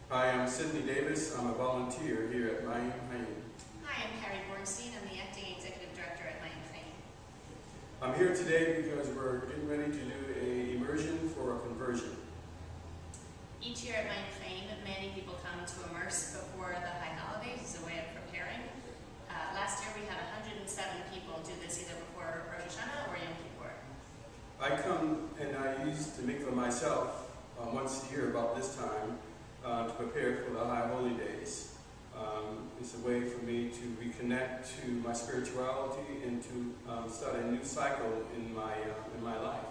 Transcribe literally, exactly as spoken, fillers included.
Hi, I'm Sidney Davis. I'm a volunteer here at Mayyim Hayyim. Hi, I'm Carrie Bornstein. I'm the Acting Executive Director at Mayyim Hayyim. I'm here today because we're getting ready to do an immersion for a conversion. Each year at Mayyim Hayyim, many people come to immerse before the high holidays as a way of preparing. Uh, last year we had one hundred seven people do this either before Rosh Hashanah or Yom Kippur. I come and I use the Mikveh myself uh, once a year about this time uh, to prepare for the high holy days. Um, it's a way for me to reconnect to my spirituality and to um, start a new cycle in my, uh, in my life.